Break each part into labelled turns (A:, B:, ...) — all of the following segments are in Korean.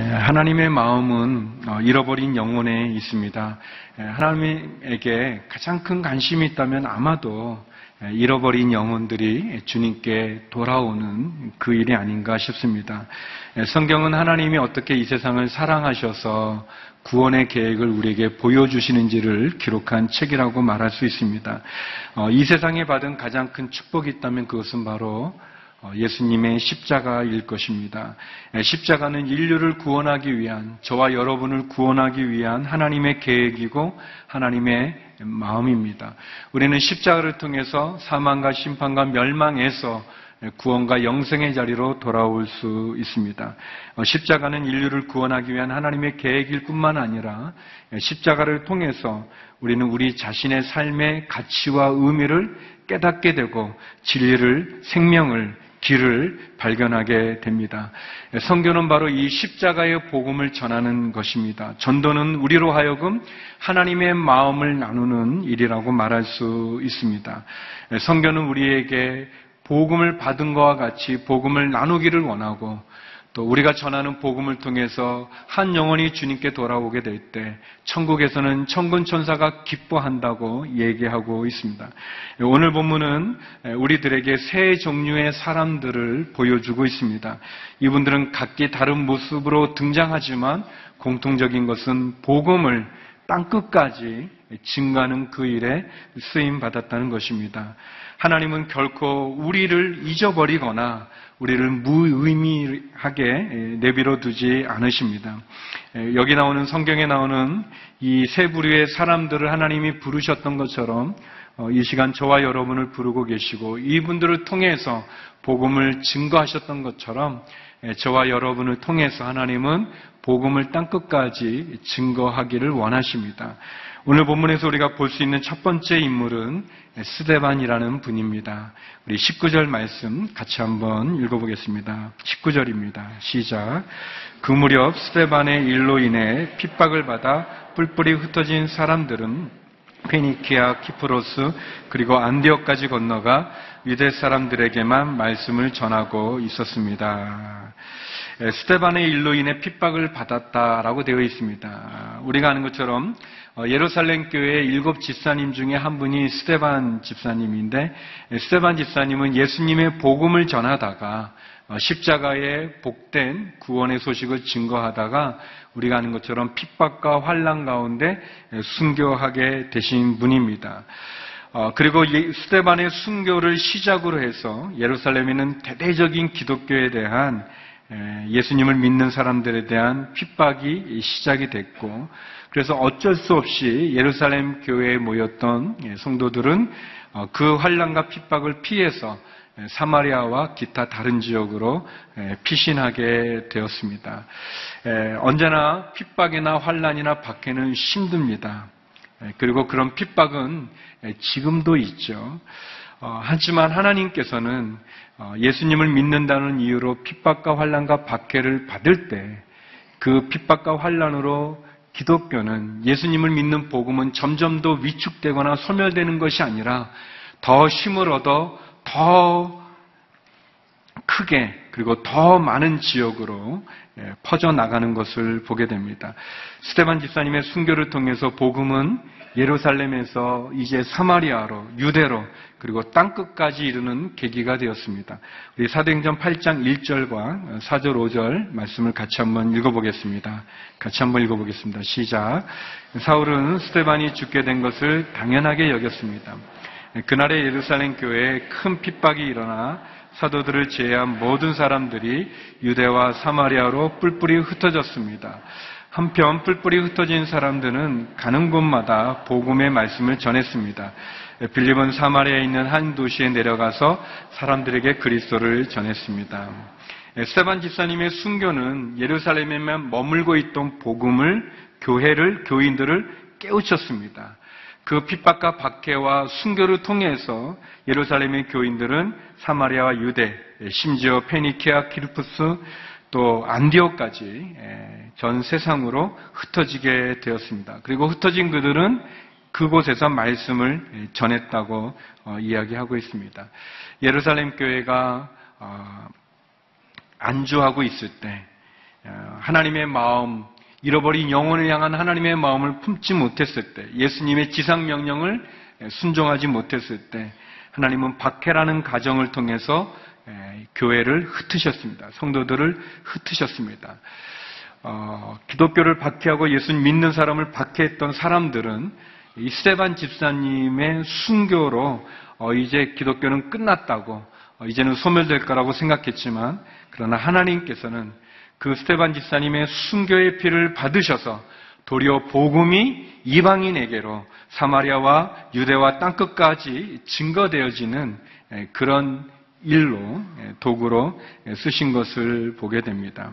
A: 하나님의 마음은 잃어버린 영혼에 있습니다. 하나님에게 가장 큰 관심이 있다면 아마도 잃어버린 영혼들이 주님께 돌아오는 그 일이 아닌가 싶습니다. 성경은 하나님이 어떻게 이 세상을 사랑하셔서 구원의 계획을 우리에게 보여주시는지를 기록한 책이라고 말할 수 있습니다. 이 세상에 받은 가장 큰 축복이 있다면 그것은 바로 예수님의 십자가일 것입니다. 십자가는 인류를 구원하기 위한, 저와 여러분을 구원하기 위한 하나님의 계획이고 하나님의 마음입니다. 우리는 십자가를 통해서 사망과 심판과 멸망에서 구원과 영생의 자리로 돌아올 수 있습니다. 십자가는 인류를 구원하기 위한 하나님의 계획일 뿐만 아니라 십자가를 통해서 우리는 우리 자신의 삶의 가치와 의미를 깨닫게 되고 진리를, 생명을, 길을 발견하게 됩니다. 선교는 바로 이 십자가의 복음을 전하는 것입니다. 전도는 우리로 하여금 하나님의 마음을 나누는 일이라고 말할 수 있습니다. 선교는 우리에게 복음을 받은 것과 같이 복음을 나누기를 원하고 또 우리가 전하는 복음을 통해서 한 영혼이 주님께 돌아오게 될 때 천국에서는 천군 천사가 기뻐한다고 얘기하고 있습니다. 오늘 본문은 우리들에게 세 종류의 사람들을 보여주고 있습니다. 이분들은 각기 다른 모습으로 등장하지만 공통적인 것은 복음을 땅끝까지 증가하는 그 일에 쓰임받았다는 것입니다. 하나님은 결코 우리를 잊어버리거나 우리를 무의미하게 내버려 두지 않으십니다. 여기 나오는 성경에 나오는 이 세 부류의 사람들을 하나님이 부르셨던 것처럼 이 시간 저와 여러분을 부르고 계시고 이분들을 통해서 복음을 증거하셨던 것처럼 저와 여러분을 통해서 하나님은 복음을 땅끝까지 증거하기를 원하십니다. 오늘 본문에서 우리가 볼 수 있는 첫 번째 인물은 스데반이라는 분입니다. 우리 19절 말씀 같이 한번 읽어보겠습니다. 19절입니다. 시작. 그 무렵 스데반의 일로 인해 핍박을 받아 뿔뿔이 흩어진 사람들은 페니키아, 키프로스 그리고 안디옥까지 건너가 유대 사람들에게만 말씀을 전하고 있었습니다. 스데반의 일로 인해 핍박을 받았다라고 되어 있습니다. 우리가 아는 것처럼 예루살렘 교회의 7 집사님 중에 한 분이 스데반 집사님인데 스데반 집사님은 예수님의 복음을 전하다가 십자가의 복된 구원의 소식을 증거하다가 우리가 아는 것처럼 핍박과 환난 가운데 순교하게 되신 분입니다. 그리고 스데반의 순교를 시작으로 해서 예루살렘에는 대대적인 기독교에 대한 예수님을 믿는 사람들에 대한 핍박이 시작이 됐고 그래서 어쩔 수 없이 예루살렘 교회에 모였던 성도들은 그 환난과 핍박을 피해서 사마리아와 기타 다른 지역으로 피신하게 되었습니다. 언제나 핍박이나 환난이나 박해는 힘듭니다. 그리고 그런 핍박은 지금도 있죠. 하지만 하나님께서는 예수님을 믿는다는 이유로 핍박과 환난과 박해를 받을 때 그 핍박과 환난으로 기독교는 예수님을 믿는 복음은 점점 더 위축되거나 소멸되는 것이 아니라 더 힘을 얻어 더 크게 그리고 더 많은 지역으로 퍼져나가는 것을 보게 됩니다. 스데반 집사님의 순교를 통해서 복음은 예루살렘에서 이제 사마리아로, 유대로 그리고 땅끝까지 이르는 계기가 되었습니다. 우리 사도행전 8장 1절과 4절 5절 말씀을 같이 한번 읽어보겠습니다. 같이 한번 읽어보겠습니다. 시작. 사울은 스데반이 죽게 된 것을 당연하게 여겼습니다. 그날의 예루살렘 교회에 큰 핍박이 일어나 사도들을 제외한 모든 사람들이 유대와 사마리아로 뿔뿔이 흩어졌습니다. 한편 뿔뿔이 흩어진 사람들은 가는 곳마다 복음의 말씀을 전했습니다. 빌립은 사마리아에 있는 한 도시에 내려가서 사람들에게 그리스도를 전했습니다. 스데반 집사님의 순교는 예루살렘에만 머물고 있던 복음을, 교회를, 교인들을 깨우쳤습니다. 그 핍박과 박해와 순교를 통해서 예루살렘의 교인들은 사마리아와 유대, 심지어 페니키아, 키르푸스, 또 안디옥까지 전 세상으로 흩어지게 되었습니다. 그리고 흩어진 그들은 그곳에서 말씀을 전했다고 이야기하고 있습니다. 예루살렘 교회가 안주하고 있을 때 하나님의 마음, 잃어버린 영혼을 향한 하나님의 마음을 품지 못했을 때, 예수님의 지상명령을 순종하지 못했을 때 하나님은 박해라는 가정을 통해서 교회를 흩으셨습니다. 성도들을 흩으셨습니다. 기독교를 박해하고 예수님 믿는 사람을 박해했던 사람들은 이 스데반 집사님의 순교로 이제 기독교는 끝났다고, 이제는 소멸될 거라고 생각했지만, 그러나 하나님께서는 그 스데반 집사님의 순교의 피를 받으셔서 도리어 복음이 이방인에게로 사마리아와 유대와 땅끝까지 증거되어지는 그런 일로, 도구로 쓰신 것을 보게 됩니다.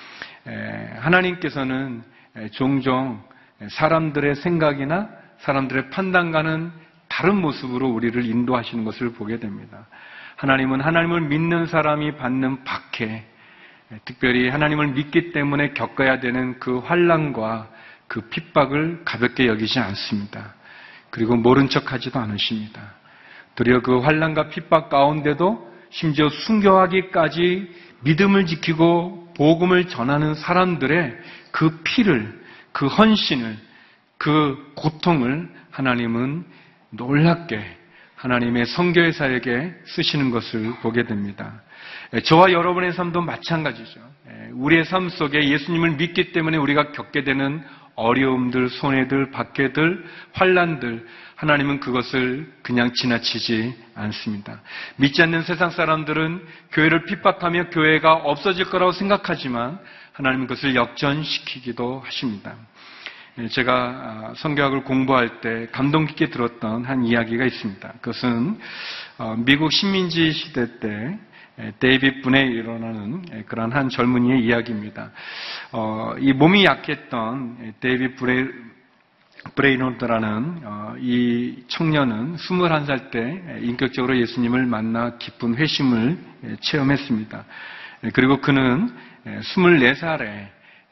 A: 하나님께서는 종종 사람들의 생각이나 사람들의 판단과는 다른 모습으로 우리를 인도하시는 것을 보게 됩니다. 하나님은 하나님을 믿는 사람이 받는 박해, 특별히 하나님을 믿기 때문에 겪어야 되는 그 환난과 그 핍박을 가볍게 여기지 않습니다. 그리고 모른 척하지도 않으십니다. 도리어 그 환난과 핍박 가운데도 심지어 순교하기까지 믿음을 지키고 복음을 전하는 사람들의 그 피를, 그 헌신을, 그 고통을 하나님은 놀랍게 하나님의 선교회사에게 쓰시는 것을 보게 됩니다. 저와 여러분의 삶도 마찬가지죠. 우리의 삶 속에 예수님을 믿기 때문에 우리가 겪게 되는 어려움들, 손해들, 박해들, 환난들, 하나님은 그것을 그냥 지나치지 않습니다. 믿지 않는 세상 사람들은 교회를 핍박하며 교회가 없어질 거라고 생각하지만 하나님은 그것을 역전시키기도 하십니다. 제가 성경학을 공부할 때 감동 깊게 들었던 한 이야기가 있습니다. 그것은 미국 식민지 시대 때 데이빗 분에 일어나는 그런 한 젊은이의 이야기입니다. 이 몸이 약했던 데이빗 브레이노드라는 이 청년은 21살 때 인격적으로 예수님을 만나 깊은 회심을 체험했습니다. 그리고 그는 24살에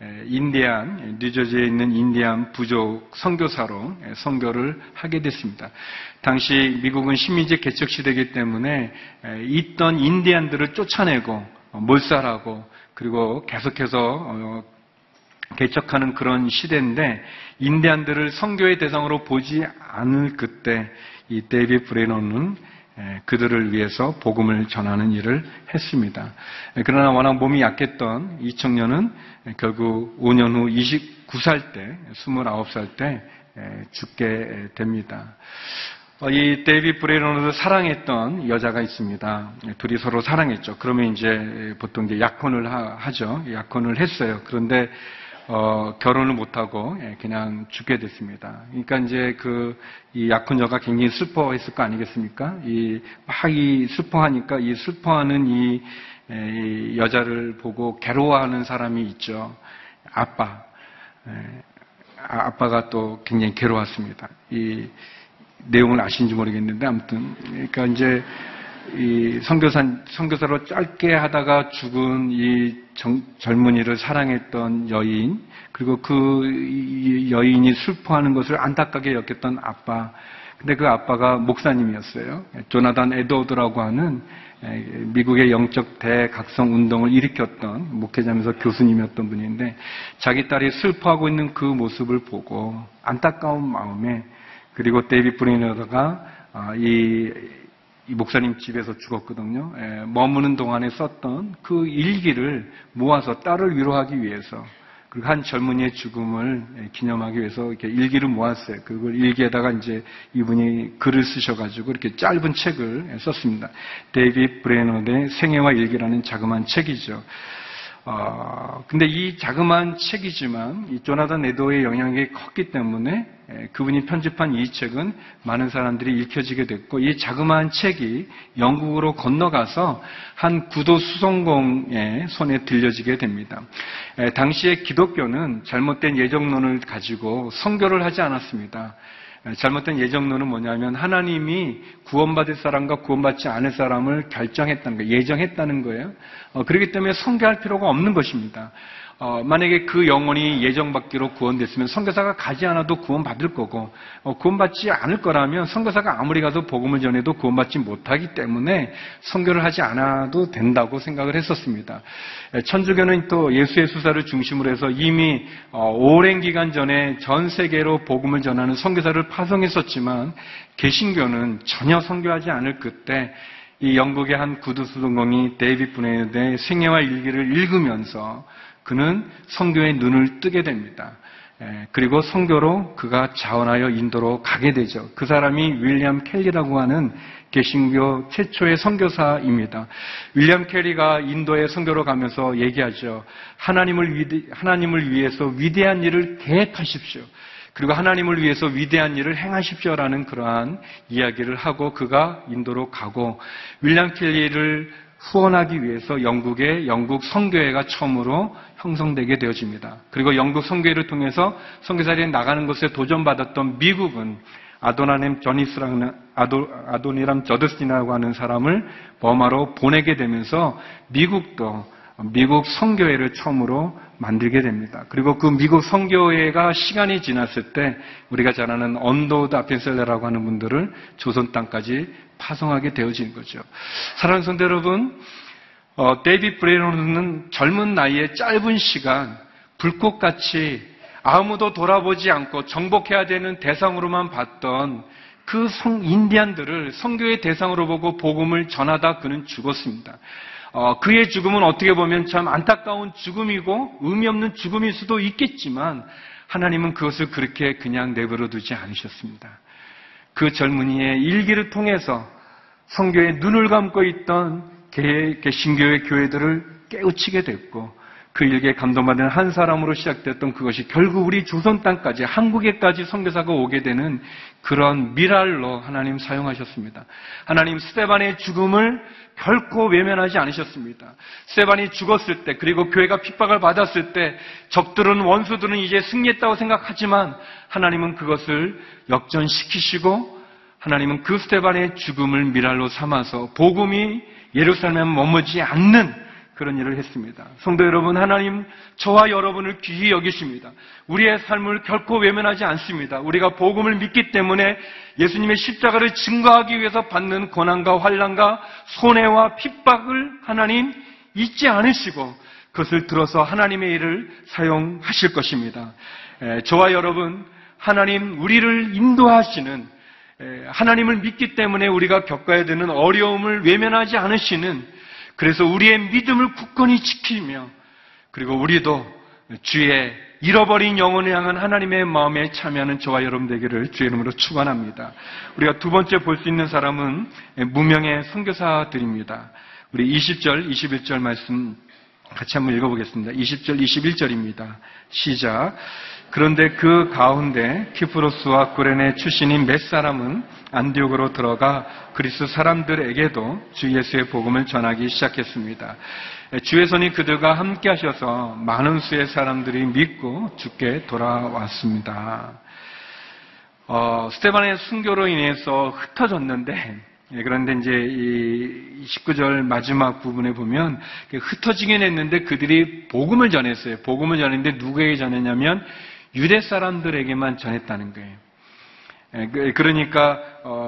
A: 뉴저지에 있는 인디안 부족 선교사로 선교를 하게 됐습니다. 당시 미국은 식민지 개척 시대이기 때문에 있던 인디안들을 쫓아내고 몰살하고 그리고 계속해서 개척하는 그런 시대인데, 인디안들을 선교의 대상으로 보지 않을 그때 이 데이빗 브레이너는 그들을 위해서 복음을 전하는 일을 했습니다. 그러나 워낙 몸이 약했던 이 청년은 결국 5년 후 29살 때, 29살 때 죽게 됩니다. 이 데이빗 브레이너를 사랑했던 여자가 있습니다. 둘이 서로 사랑했죠. 그러면 이제 보통 이제 약혼을 하죠. 약혼을 했어요. 그런데 결혼을 못하고 그냥 죽게 됐습니다. 그러니까 이제 이 약혼녀가 굉장히 슬퍼했을 거 아니겠습니까? 막 슬퍼하니까 이 슬퍼하는 이 여자를 보고 괴로워하는 사람이 있죠. 아빠가 또 굉장히 괴로웠습니다. 이 내용을 아시는지 모르겠는데 아무튼 그러니까 이제 이 선교사로 짧게 하다가 죽은 이 젊은이를 사랑했던 여인, 그리고 그 여인이 슬퍼하는 것을 안타깝게 여겼던 아빠. 근데 그 아빠가 목사님이었어요. 조나단 에드워드라고 하는 미국의 영적 대각성 운동을 일으켰던 목회자면서 교수님이었던 분인데, 자기 딸이 슬퍼하고 있는 그 모습을 보고 안타까운 마음에, 그리고 데이빗 브레이너가 이 목사님 집에서 죽었거든요. 머무는 동안에 썼던 그 일기를 모아서 딸을 위로하기 위해서, 그리고 한 젊은이의 죽음을 기념하기 위해서 이렇게 일기를 모았어요. 그걸 일기에다가 이제 이분이 글을 쓰셔가지고 이렇게 짧은 책을 썼습니다. 데이빗 브레이너의 생애와 일기라는 자그마한 책이죠. 근데 이 자그마한 책이지만 이 조나단 에드워드의 영향력이 컸기 때문에 그분이 편집한 이 책은 많은 사람들이 읽혀지게 됐고, 이 자그마한 책이 영국으로 건너가서 한 구도 수송공의 손에 들려지게 됩니다. 당시에 기독교는 잘못된 예정론을 가지고 선교를 하지 않았습니다. 잘못된 예정론은 뭐냐면 하나님이 구원받을 사람과 구원받지 않을 사람을 결정했다는 거예요. 예정했다는 거예요. 그렇기 때문에 선교할 필요가 없는 것입니다. 만약에 그 영혼이 예정받기로 구원됐으면 선교사가 가지 않아도 구원받을 거고, 구원받지 않을 거라면 선교사가 아무리 가서 복음을 전해도 구원받지 못하기 때문에 선교를 하지 않아도 된다고 생각을 했었습니다. 천주교는 또 예수의 수사를 중심으로 해서 이미 오랜 기간 전에 전 세계로 복음을 전하는 선교사를 파송했었지만, 개신교는 전혀 선교하지 않을 그때 이 영국의 한 구두수동공이 데이빗 브레넌의 생애와 일기를 읽으면서 그는 선교의 눈을 뜨게 됩니다. 그리고 선교로 그가 자원하여 인도로 가게 되죠. 그 사람이 윌리엄 켈리라고 하는 개신교 최초의 선교사입니다. 윌리엄 켈리가 인도에 선교로 가면서 얘기하죠. 하나님을 위해서 위대한 일을 계획하십시오. 그리고 하나님을 위해서 위대한 일을 행하십시오라는 그러한 이야기를 하고 그가 인도로 가고, 윌리엄 켈리를 후원하기 위해서 영국 선교회가 처음으로 형성되게 되어집니다. 그리고 영국 선교회를 통해서 선교사리에 나가는 것에 도전받았던 미국은 아도니람 저드슨이라고 하는 사람을 버마로 보내게 되면서 미국 선교회를 처음으로 만들게 됩니다. 그리고 그 미국 선교회가 시간이 지났을 때 우리가 잘 아는 언더우드 아펜셀러라고 하는 분들을 조선 땅까지 파송하게 되어진 거죠. 사랑하는 성도 여러분, 데이빗 브레넌은 젊은 나이에 짧은 시간 불꽃같이 아무도 돌아보지 않고 정복해야 되는 대상으로만 봤던 그 인디안들을 선교의 대상으로 보고 복음을 전하다 그는 죽었습니다. 그의 죽음은 어떻게 보면 참 안타까운 죽음이고 의미 없는 죽음일 수도 있겠지만 하나님은 그것을 그렇게 그냥 내버려 두지 않으셨습니다. 그 젊은이의 일기를 통해서 선교에 눈을 감고 있던 개신교의 교회들을 깨우치게 됐고, 그 일기에 감동받은 한 사람으로 시작됐던 그것이 결국 우리 조선 땅까지, 한국에까지 선교사가 오게 되는 그런 미랄로 하나님 사용하셨습니다. 하나님 스데반의 죽음을 결코 외면하지 않으셨습니다. 스데반이 죽었을 때, 그리고 교회가 핍박을 받았을 때 적들은, 원수들은 이제 승리했다고 생각하지만 하나님은 그것을 역전시키시고, 하나님은 그 스데반의 죽음을 미랄로 삼아서 복음이 예루살렘에 머무지 않는 그런 일을 했습니다. 성도 여러분, 하나님 저와 여러분을 귀히 여기십니다. 우리의 삶을 결코 외면하지 않습니다. 우리가 복음을 믿기 때문에 예수님의 십자가를 증거하기 위해서 받는 고난과 환난과 손해와 핍박을 하나님 잊지 않으시고 그것을 들어서 하나님의 일을 사용하실 것입니다. 저와 여러분, 하나님 우리를 인도하시는, 하나님을 믿기 때문에 우리가 겪어야 되는 어려움을 외면하지 않으시는, 그래서 우리의 믿음을 굳건히 지키며, 그리고 우리도 주의 잃어버린 영혼을 향한 하나님의 마음에 참여하는 저와 여러분 되기를 주의 이름으로 축원합니다. 우리가 두 번째 볼 수 있는 사람은 무명의 선교사들입니다. 우리 20절, 21절 말씀 같이 한번 읽어보겠습니다. 20절, 21절입니다. 시작. 그런데 그 가운데 키프로스와 구레네 출신인 몇 사람은 안디옥으로 들어가 그리스 사람들에게도 주 예수의 복음을 전하기 시작했습니다. 주의 손이 그들과 함께 하셔서 많은 수의 사람들이 믿고 주께 돌아왔습니다. 스데반의 순교로 인해서 흩어졌는데, 그런데 이제 이 19절 마지막 부분에 보면 흩어지긴 했는데 그들이 복음을 전했어요. 복음을 전했는데 누구에게 전했냐면 유대 사람들에게만 전했다는 거예요. 그러니까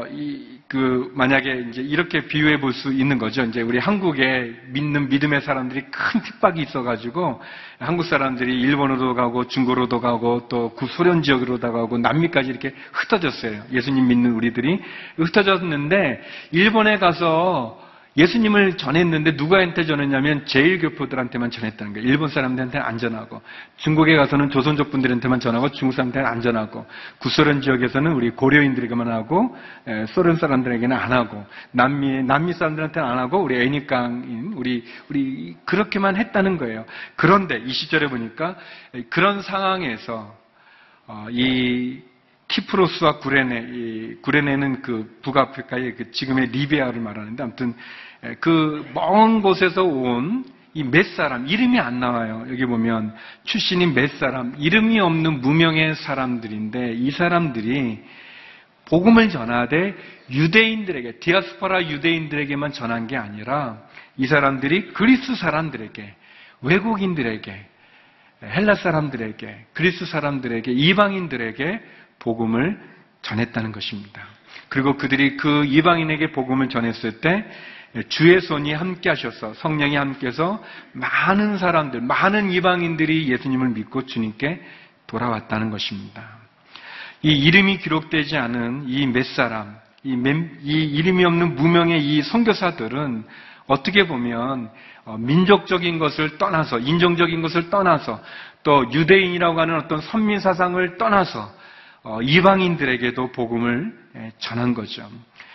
A: 만약에 이제 이렇게 비유해 볼 수 있는 거죠. 이제 우리 한국에 믿는 믿음의 사람들이 큰 핍박이 있어가지고 한국 사람들이 일본으로도 가고 중국으로도 가고 또 구소련 지역으로도 가고 남미까지 이렇게 흩어졌어요. 예수님 믿는 우리들이 흩어졌는데 일본에 가서 예수님을 전했는데 누구한테 전했냐면 제1교포들한테만 전했다는 거예요. 일본 사람들한테는 안 전하고, 중국에 가서는 조선족 분들한테만 전하고 중국 사람들한테는 안 전하고, 구소련 지역에서는 우리 고려인들에게만 하고, 소련 사람들에게는 안 하고, 남미 사람들한테는 안 하고, 우리 애니깡인 우리 그렇게만 했다는 거예요. 그런데 20절에 보니까 그런 상황에서 이 키프로스와 구레네는 그 북아프리카의 지금의 리비아를 말하는데, 아무튼 그 먼 곳에서 온 이 몇 사람, 이름이 안 나와요. 여기 보면 출신인 몇 사람, 이름이 없는 무명의 사람들인데, 이 사람들이 복음을 전하되 유대인들에게, 디아스포라 유대인들에게만 전한 게 아니라 이 사람들이 그리스 사람들에게, 외국인들에게, 헬라 사람들에게, 그리스 사람들에게, 이방인들에게 복음을 전했다는 것입니다. 그리고 그들이 그 이방인에게 복음을 전했을 때 주의 손이 함께 하셔서, 성령이 함께해서 많은 사람들, 많은 이방인들이 예수님을 믿고 주님께 돌아왔다는 것입니다. 이 이름이 기록되지 않은 이 몇 사람, 이 이름이 없는 무명의 이 선교사들은 어떻게 보면 민족적인 것을 떠나서, 인종적인 것을 떠나서, 또 유대인이라고 하는 어떤 선민 사상을 떠나서 이방인들에게도 복음을 전한 거죠.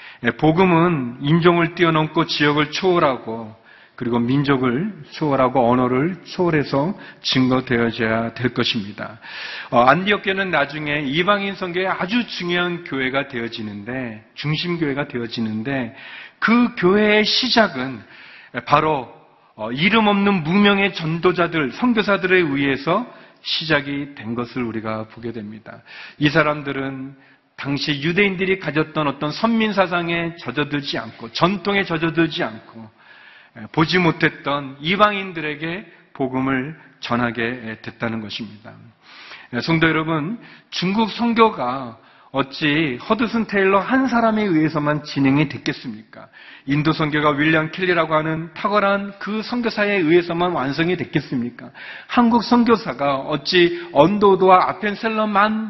A: 복음은 인종을 뛰어넘고 지역을 초월하고, 그리고 민족을 초월하고 언어를 초월해서 증거되어져야 될 것입니다. 안디옥교는 나중에 이방인 선교의 아주 중요한 교회가 되어지는데, 중심교회가 되어지는데, 그 교회의 시작은 바로 이름 없는 무명의 전도자들, 선교사들에 의해서 시작이 된 것을 우리가 보게 됩니다. 이 사람들은 당시 유대인들이 가졌던 어떤 선민 사상에 젖어들지 않고, 전통에 젖어들지 않고, 보지 못했던 이방인들에게 복음을 전하게 됐다는 것입니다. 성도 여러분, 중국 선교가 어찌 허드슨 테일러 한 사람에 의해서만 진행이 됐겠습니까? 인도 선교가 윌리엄 켈리라고 하는 탁월한 그 선교사에 의해서만 완성이 됐겠습니까? 한국 선교사가 어찌 언도도와 아펜셀러만,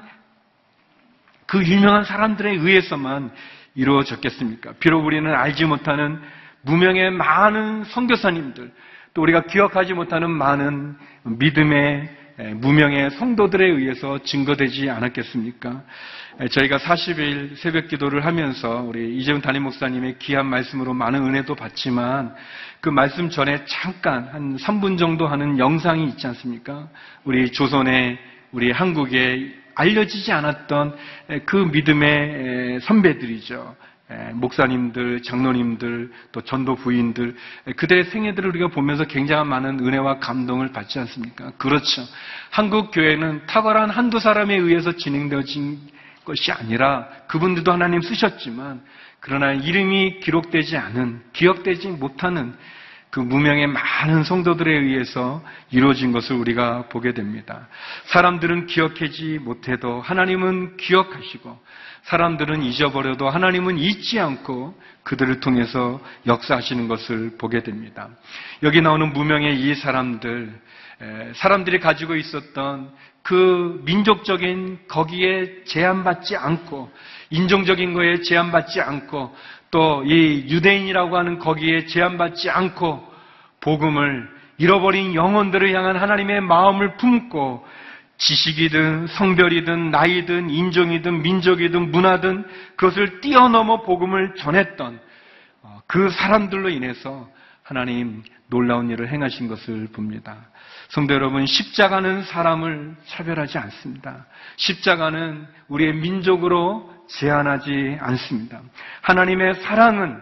A: 그 유명한 사람들에 의해서만 이루어졌겠습니까? 비록 우리는 알지 못하는 무명의 많은 선교사님들, 또 우리가 기억하지 못하는 많은 믿음의 무명의 성도들에 의해서 증거되지 않았겠습니까? 저희가 40일 새벽 기도를 하면서 우리 이재훈 담임 목사님의 귀한 말씀으로 많은 은혜도 받지만, 그 말씀 전에 잠깐 한 3분 정도 하는 영상이 있지 않습니까? 우리 조선의, 우리 한국에 알려지지 않았던 그 믿음의 선배들이죠. 목사님들, 장로님들, 또 전도 부인들, 그들의 생애들을 우리가 보면서 굉장한 많은 은혜와 감동을 받지 않습니까? 그렇죠. 한국 교회는 탁월한 한두 사람에 의해서 진행되어진 것이 아니라, 그분들도 하나님 쓰셨지만, 그러나 이름이 기록되지 않은, 기억되지 못하는 그 무명의 많은 성도들에 의해서 이루어진 것을 우리가 보게 됩니다. 사람들은 기억하지 못해도 하나님은 기억하시고, 사람들은 잊어버려도 하나님은 잊지 않고 그들을 통해서 역사하시는 것을 보게 됩니다. 여기 나오는 무명의 이 사람들이 가지고 있었던 그 민족적인 거기에 제한받지 않고, 인종적인 거에 제한받지 않고, 또 이 유대인이라고 하는 거기에 제한받지 않고, 복음을, 잃어버린 영혼들을 향한 하나님의 마음을 품고, 지식이든 성별이든 나이든 인종이든 민족이든 문화든 그것을 뛰어넘어 복음을 전했던 그 사람들로 인해서 하나님 놀라운 일을 행하신 것을 봅니다. 성도 여러분, 십자가는 사람을 차별하지 않습니다. 십자가는 우리의 민족으로 제한하지 않습니다. 하나님의 사랑은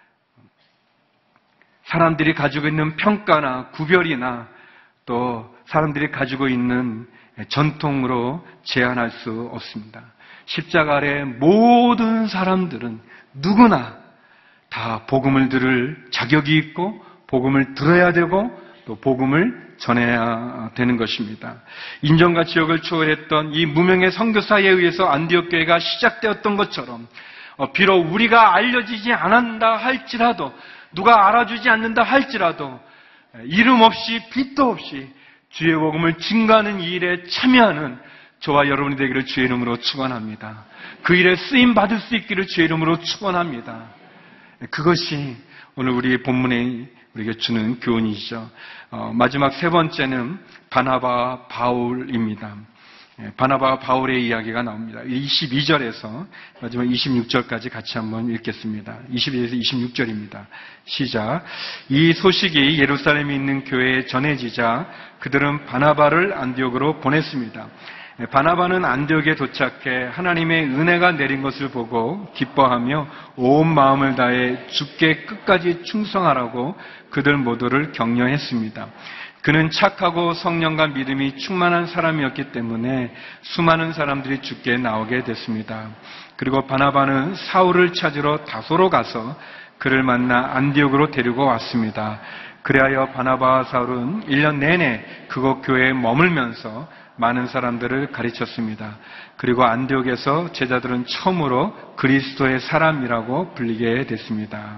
A: 사람들이 가지고 있는 평가나 구별이나 또 사람들이 가지고 있는 전통으로 제한할 수 없습니다. 십자가 아래 모든 사람들은 누구나 다 복음을 들을 자격이 있고, 복음을 들어야 되고, 또 복음을 전해야 되는 것입니다. 인종과 지역을 초월했던 이 무명의 선교사에 의해서 안디옥 교회가 시작되었던 것처럼, 비록 우리가 알려지지 않는다 할지라도, 누가 알아주지 않는다 할지라도, 이름 없이 빛도 없이 주의 복음을 증거하는 이 일에 참여하는 저와 여러분이 되기를 주의 이름으로 축원합니다. 그 일에 쓰임 받을 수 있기를 주의 이름으로 축원합니다. 그것이 오늘 우리 본문에 우리에게 주는 교훈이죠. 마지막 세 번째는 바나바와 바울입니다. 바나바와 바울의 이야기가 나옵니다. 22절에서 마지막 26절까지 같이 한번 읽겠습니다. 22절에서 26절입니다. 시작. 이 소식이 예루살렘에 있는 교회에 전해지자 그들은 바나바를 안디옥으로 보냈습니다. 바나바는 안디옥에 도착해 하나님의 은혜가 내린 것을 보고 기뻐하며 온 마음을 다해 주께 끝까지 충성하라고 그들 모두를 격려했습니다. 그는 착하고 성령과 믿음이 충만한 사람이었기 때문에 수많은 사람들이 주께 나오게 됐습니다. 그리고 바나바는 사울을 찾으러 다소로 가서 그를 만나 안디옥으로 데리고 왔습니다. 그리하여 바나바와 사울은 1년 내내 그곳 교회에 머물면서 많은 사람들을 가르쳤습니다. 그리고 안디옥에서 제자들은 처음으로 그리스도의 사람이라고 불리게 됐습니다.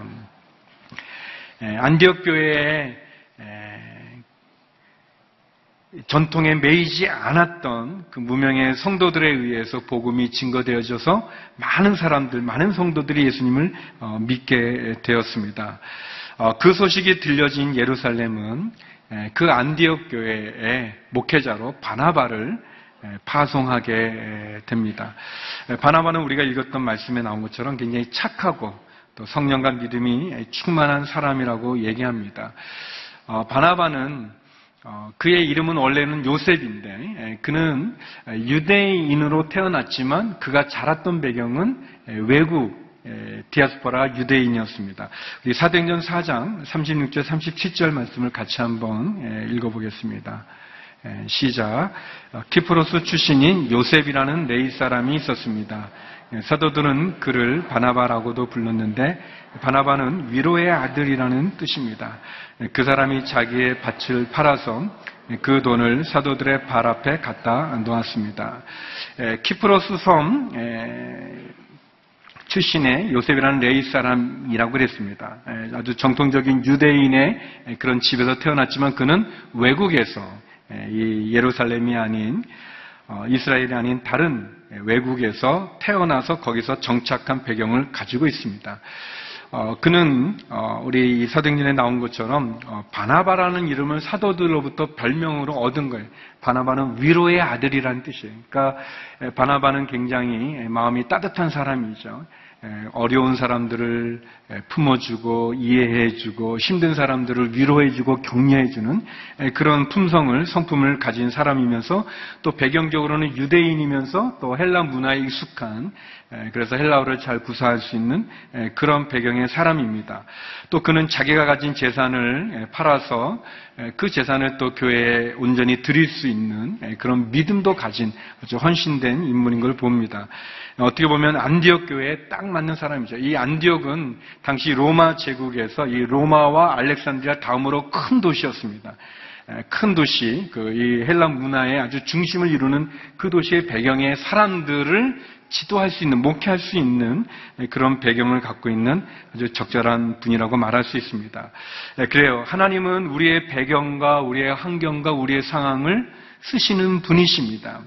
A: 안디옥 교회에 전통에 매이지 않았던 그 무명의 성도들에 의해서 복음이 증거되어져서 많은 사람들, 많은 성도들이 예수님을 믿게 되었습니다. 그 소식이 들려진 예루살렘은 그 안디옥 교회의 목회자로 바나바를 파송하게 됩니다. 바나바는 우리가 읽었던 말씀에 나온 것처럼 굉장히 착하고 또 성령과 믿음이 충만한 사람이라고 얘기합니다. 바나바는 그의 이름은 원래는 요셉인데 그는 유대인으로 태어났지만 그가 자랐던 배경은 외국 디아스포라 유대인이었습니다. 우리 사도행전 4장 36절 37절 말씀을 같이 한번 읽어보겠습니다. 시작. 키프로스 출신인 요셉이라는 레위 사람이 있었습니다. 사도들은 그를 바나바라고도 불렀는데 바나바는 위로의 아들이라는 뜻입니다. 그 사람이 자기의 밭을 팔아서 그 돈을 사도들의 발 앞에 갖다 놓았습니다. 키프로스 섬 출신의 요셉이라는 레위 사람이라고 그랬습니다. 아주 정통적인 유대인의 그런 집에서 태어났지만 그는 외국에서 이 예루살렘이 아닌 이스라엘이 아닌 다른 외국에서 태어나서 거기서 정착한 배경을 가지고 있습니다. 그는 우리 사도행전에 나온 것처럼 바나바라는 이름을 사도들로부터 별명으로 얻은 거예요. 바나바는 위로의 아들이라는 뜻이에요. 그러니까 바나바는 굉장히 마음이 따뜻한 사람이죠. 어려운 사람들을 품어주고 이해해주고 힘든 사람들을 위로해주고 격려해주는 그런 성품을 가진 사람이면서 또 배경적으로는 유대인이면서 또 헬라 문화에 익숙한 그래서 헬라어를 잘 구사할 수 있는 그런 배경의 사람입니다. 또 그는 자기가 가진 재산을 팔아서 그 재산을 또 교회에 온전히 드릴 수 있는 그런 믿음도 가진 아주 헌신된 인물인 걸 봅니다. 어떻게 보면 안디옥 교회에 딱 맞는 사람이죠. 이 안디옥은 당시 로마 제국에서 이 로마와 알렉산드리아 다음으로 큰 도시였습니다. 큰 도시, 이 헬라 문화의 아주 중심을 이루는 그 도시의 배경의 사람들을 지도할 수 있는, 목회할 수 있는 그런 배경을 갖고 있는 아주 적절한 분이라고 말할 수 있습니다. 그래요. 하나님은 우리의 배경과 우리의 환경과 우리의 상황을 쓰시는 분이십니다.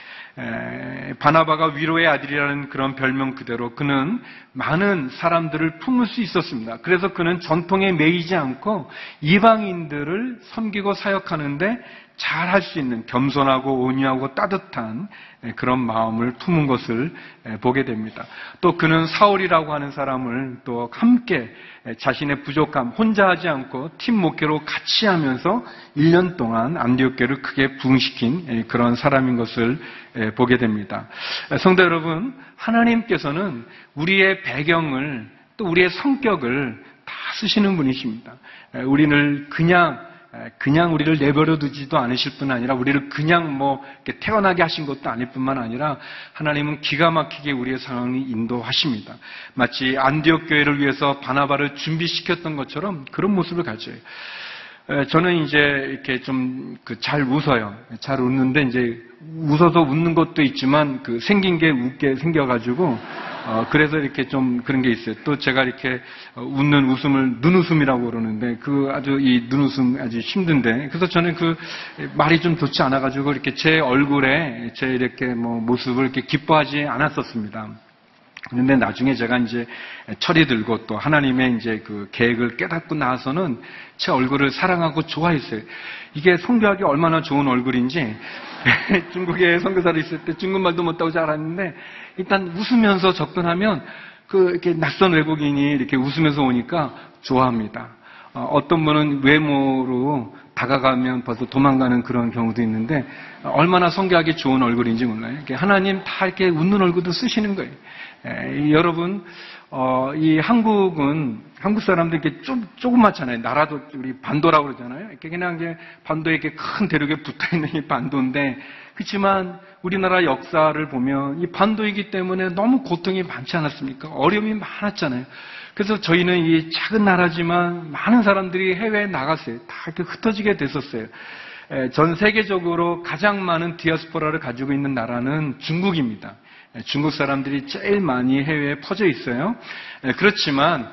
A: 바나바가 위로의 아들이라는 그런 별명 그대로 그는 많은 사람들을 품을 수 있었습니다. 그래서 그는 전통에 매이지 않고 이방인들을 섬기고 사역하는데 잘할 수 있는 겸손하고 온유하고 따뜻한 그런 마음을 품은 것을 보게 됩니다. 또 그는 사울이라고 하는 사람을 또 함께 자신의 부족함 혼자 하지 않고 팀 목회로 같이 하면서 1년 동안 안디옥 교회를 크게 부흥시킨 그런 사람인 것을 보게 됩니다. 성도 여러분, 하나님께서는 우리의 배경을 또 우리의 성격을 다 쓰시는 분이십니다. 우리를 그냥 우리를 내버려 두지도 않으실 뿐 아니라 우리를 그냥 이렇게 태어나게 하신 것도 아닐 뿐만 아니라 하나님은 기가 막히게 우리의 상황을 인도하십니다. 마치 안디옥 교회를 위해서 바나바를 준비시켰던 것처럼 그런 모습을 가져요. 저는 이제 이렇게 좀 잘 웃어요. 잘 웃는데 이제 웃어서 웃는 것도 있지만 생긴 게 웃게 생겨가지고 그래서 이렇게 좀 그런 게 있어요. 또 제가 이렇게 웃는 웃음을 눈웃음이라고 그러는데 아주 이 눈웃음 아주 힘든데 그래서 저는 말이 좀 좋지 않아가지고 이렇게 제 얼굴에 제 이렇게 모습을 이렇게 기뻐하지 않았었습니다. 그런데 나중에 제가 이제 철이 들고 또 하나님의 이제 계획을 깨닫고 나서는 제 얼굴을 사랑하고 좋아했어요. 이게 성교하기 얼마나 좋은 얼굴인지 중국에 선교사로 있을 때 중국말도 못하고 잘 알았는데 일단 웃으면서 접근하면 이렇게 낯선 외국인이 이렇게 웃으면서 오니까 좋아합니다. 어떤 분은 외모로 다가가면 벌써 도망가는 그런 경우도 있는데 얼마나 성교하기 좋은 얼굴인지 몰라요. 하나님 다 이렇게 웃는 얼굴도 쓰시는 거예요. 여러분, 이 한국 사람들 이렇게 조그맣잖아요. 나라도 우리 반도라고 그러잖아요. 이렇게 그냥 이제 반도에 이렇게 큰 대륙에 붙어 있는 이 반도인데, 그렇지만 우리나라 역사를 보면 이 반도이기 때문에 너무 고통이 많지 않았습니까? 어려움이 많았잖아요. 그래서 저희는 이 작은 나라지만 많은 사람들이 해외에 나갔어요. 다 이렇게 흩어지게 됐었어요. 전 세계적으로 가장 많은 디아스포라를 가지고 있는 나라는 중국입니다. 중국 사람들이 제일 많이 해외에 퍼져 있어요. 그렇지만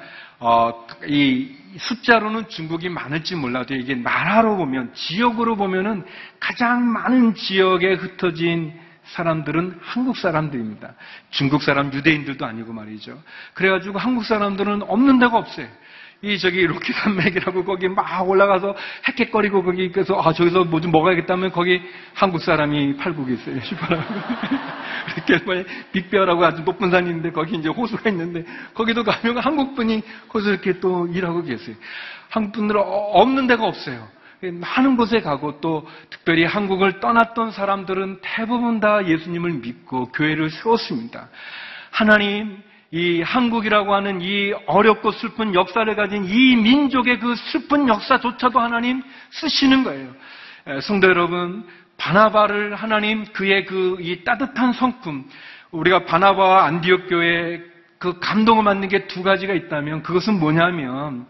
A: 이 숫자로는 중국이 많을지 몰라도 이게 나라로 보면, 지역으로 보면은 가장 많은 지역에 흩어진 사람들은 한국 사람들입니다. 중국 사람, 유대인들도 아니고 말이죠. 그래가지고 한국 사람들은 없는 데가 없어요. 저기 로키 산맥이라고 거기 막 올라가서 헥헥거리고 거기 그래서 저기서 뭐 좀 먹어야겠다면 거기 한국 사람이 팔고 계세요. 슈퍼라고. 이렇게 뭐 빅베어라고 아주 높은 산이 있는데 거기 이제 호수가 있는데 거기도 가면 한국 분이 거기서 이렇게 또 일하고 계세요. 한국 분들은 없는 데가 없어요. 많은 곳에 가고 또 특별히 한국을 떠났던 사람들은 대부분 다 예수님을 믿고 교회를 세웠습니다. 하나님, 이 한국이라고 하는 이 어렵고 슬픈 역사를 가진 이 민족의 그 슬픈 역사조차도 하나님 쓰시는 거예요. 성도 여러분, 바나바를 하나님 그의 이 따뜻한 성품, 우리가 바나바와 안디옥 교회에 그 감동을 받는 게 두 가지가 있다면 그것은 뭐냐면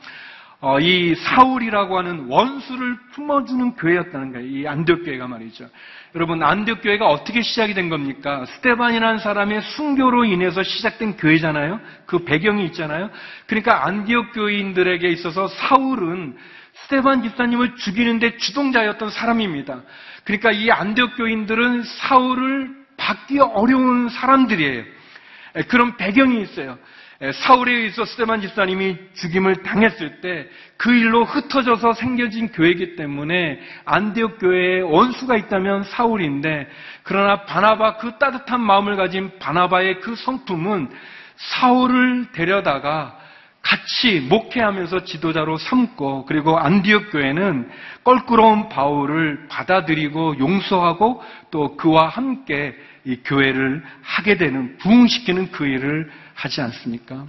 A: 이 사울이라고 하는 원수를 품어주는 교회였다는 거예요. 이 안디옥 교회가 말이죠. 여러분, 안디옥 교회가 어떻게 시작이 된 겁니까? 스데반이라는 사람의 순교로 인해서 시작된 교회잖아요. 그 배경이 있잖아요. 그러니까 안디옥 교인들에게 있어서 사울은 스데반 집사님을 죽이는데 주동자였던 사람입니다. 그러니까 이 안디옥 교인들은 사울을 받기 어려운 사람들이에요. 그런 배경이 있어요. 사울에 의해서 스데반 집사님이 죽임을 당했을 때 그 일로 흩어져서 생겨진 교회이기 때문에 안디옥 교회에 원수가 있다면 사울인데, 그러나 바나바, 그 따뜻한 마음을 가진 바나바의 그 성품은 사울을 데려다가 같이 목회하면서 지도자로 삼고, 그리고 안디옥 교회는 껄끄러운 바울을 받아들이고 용서하고 또 그와 함께 이 교회를 하게 되는, 부흥시키는 그 일을 하지 않습니까?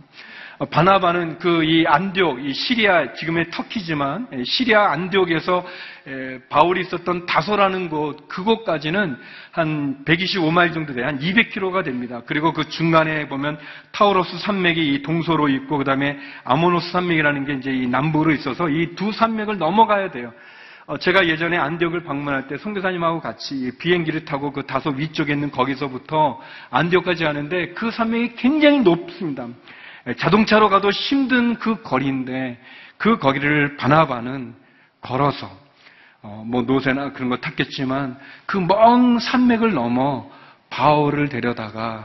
A: 바나바는 이 안디옥, 이 시리아, 지금의 터키지만 시리아 안디옥에서 바울이 있었던 다소라는 곳, 그곳까지는 한 125마일 정도 돼요. 한 200km가 됩니다. 그리고 그 중간에 보면 타우로스 산맥이 이 동서로 있고, 그 다음에 아모노스 산맥이라는 게 이제 이 남부로 있어서 이 두 산맥을 넘어가야 돼요. 제가 예전에 안디옥을 방문할 때 선교사님하고 같이 비행기를 타고 그 다소 위쪽에 있는 거기서부터 안디옥까지 가는데 그 산맥이 굉장히 높습니다. 자동차로 가도 힘든 그 거리인데 그 거리를 바나바는 걸어서 뭐 노새나 그런 거 탔겠지만 그 먼 산맥을 넘어 바울을 데려다가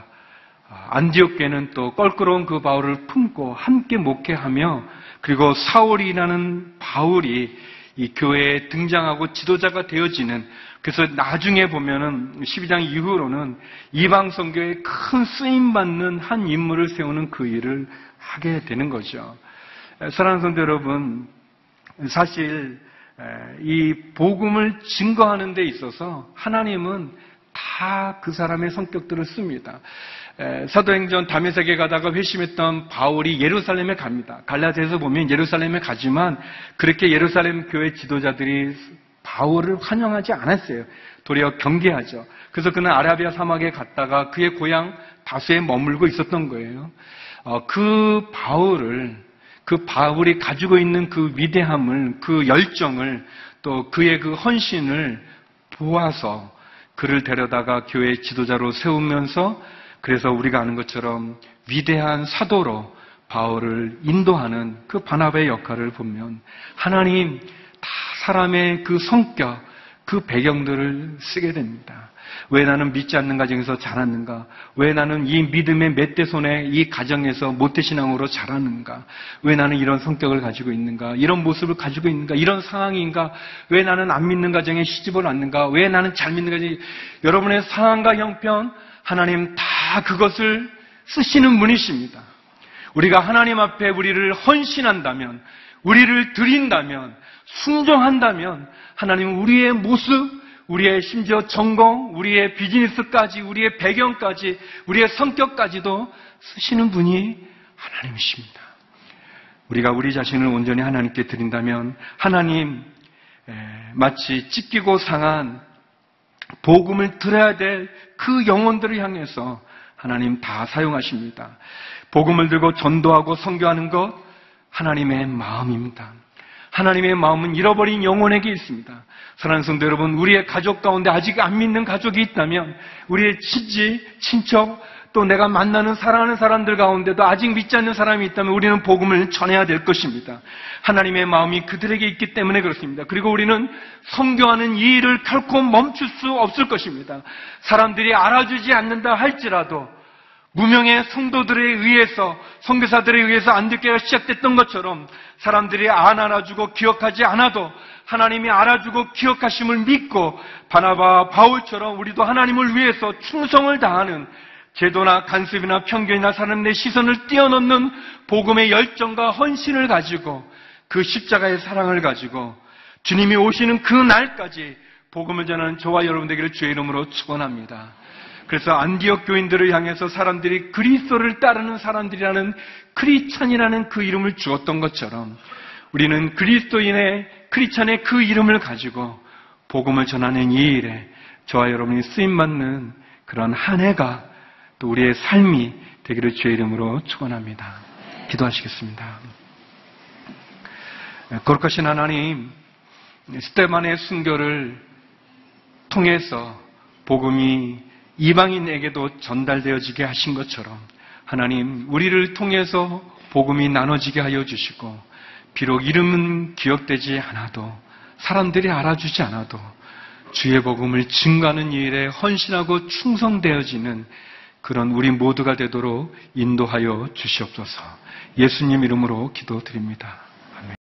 A: 안디옥 교회는 또 껄끄러운 그 바울을 품고 함께 목회하며, 그리고 사울이라는 바울이 이 교회에 등장하고 지도자가 되어지는, 그래서 나중에 보면은 12장 이후로는 이방 선교에 큰 쓰임 받는 한 인물을 세우는 그 일을 하게 되는 거죠. 사랑하는 성도 여러분, 사실 이 복음을 증거하는 데 있어서 하나님은 다 그 사람의 성격들을 씁니다. 사도행전 다메섹에 가다가 회심했던 바울이 예루살렘에 갑니다. 갈라디아에서 보면 예루살렘에 가지만 그렇게 예루살렘 교회 지도자들이 바울을 환영하지 않았어요. 도리어 경계하죠. 그래서 그는 아라비아 사막에 갔다가 그의 고향 다소에 머물고 있었던 거예요. 그 바울이 가지고 있는 그 위대함을, 그 열정을, 또 그의 그 헌신을 보아서 그를 데려다가 교회 지도자로 세우면서, 그래서 우리가 아는 것처럼 위대한 사도로 바울을 인도하는 그 바나바의 역할을 보면 하나님 다 사람의 그 성격, 그 배경들을 쓰게 됩니다. 왜 나는 믿지 않는 가정에서 자랐는가? 왜 나는 이 믿음의 멧돼손에 이 가정에서 모태신앙으로 자랐는가? 왜 나는 이런 성격을 가지고 있는가? 이런 모습을 가지고 있는가? 이런 상황인가? 왜 나는 안 믿는 가정에 시집을 왔는가? 왜 나는 잘 믿는 가정에, 여러분의 상황과 형편, 하나님 다 그것을 쓰시는 분이십니다. 우리가 하나님 앞에 우리를 헌신한다면, 우리를 드린다면, 순종한다면 하나님은 우리의 모습, 우리의 심지어 전공, 우리의 비즈니스까지, 우리의 배경까지, 우리의 성격까지도 쓰시는 분이 하나님이십니다. 우리가 우리 자신을 온전히 하나님께 드린다면 하나님 마치 찢기고 상한 복음을 들어야 될 그 영혼들을 향해서 하나님 다 사용하십니다. 복음을 들고 전도하고 선교하는 것 하나님의 마음입니다. 하나님의 마음은 잃어버린 영혼에게 있습니다. 사랑하는 성도 여러분, 우리의 가족 가운데 아직 안 믿는 가족이 있다면 우리의 친척 또 내가 만나는 사랑하는 사람들 가운데도 아직 믿지 않는 사람이 있다면 우리는 복음을 전해야 될 것입니다. 하나님의 마음이 그들에게 있기 때문에 그렇습니다. 그리고 우리는 선교하는 이 일을 결코 멈출 수 없을 것입니다. 사람들이 알아주지 않는다 할지라도 무명의 성도들에 의해서, 선교사들에 의해서 안듣기가 시작됐던 것처럼 사람들이 안 알아주고 기억하지 않아도 하나님이 알아주고 기억하심을 믿고 바나바와 바울처럼 우리도 하나님을 위해서 충성을 다하는 제도나 간섭이나 편견이나 사람들의 시선을 뛰어넘는 복음의 열정과 헌신을 가지고 그 십자가의 사랑을 가지고 주님이 오시는 그 날까지 복음을 전하는 저와 여러분 되기를 주의 이름으로 축원합니다. 그래서 안디옥 교인들을 향해서 사람들이 그리스도를 따르는 사람들이라는 크리스찬이라는 그 이름을 주었던 것처럼 우리는 그리스도인의 크리스찬의 그 이름을 가지고 복음을 전하는 이 일에 저와 여러분이 쓰임받는 그런 한 해가 또 우리의 삶이 되기를 주의 이름으로 축원합니다. 기도하시겠습니다. 거룩하신 하나님, 스데반의 순교를 통해서 복음이 이방인에게도 전달되어지게 하신 것처럼 하나님, 우리를 통해서 복음이 나눠지게 하여 주시고 비록 이름은 기억되지 않아도 사람들이 알아주지 않아도 주의 복음을 증거하는 일에 헌신하고 충성되어지는 그런 우리 모두가 되도록 인도하여 주시옵소서. 예수님 이름으로 기도드립니다.